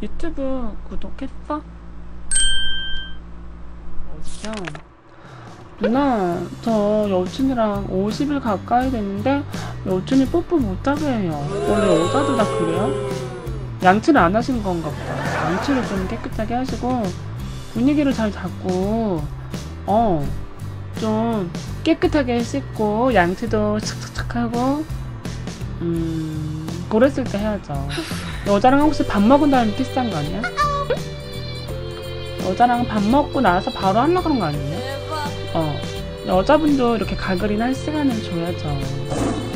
유튜브 구독했어? 어디요? 누나, 저 여친이랑 50일 가까이 됐는데 여친이 뽀뽀 못하게 해요. 원래 여자도 다 그래요? 양치를 안 하신 건가 보다. 양치를 좀 깨끗하게 하시고 분위기를 잘 잡고 좀 깨끗하게 씻고 양치도 착착착 하고 그랬을 때 해야죠. 여자랑 혹시 밥 먹은 다음에 키스한 거 아니야? 여자랑 밥 먹고 나서 바로 하려고 그런 거 아니에요? 여자분도 이렇게 가글이나 할 시간을 줘야죠.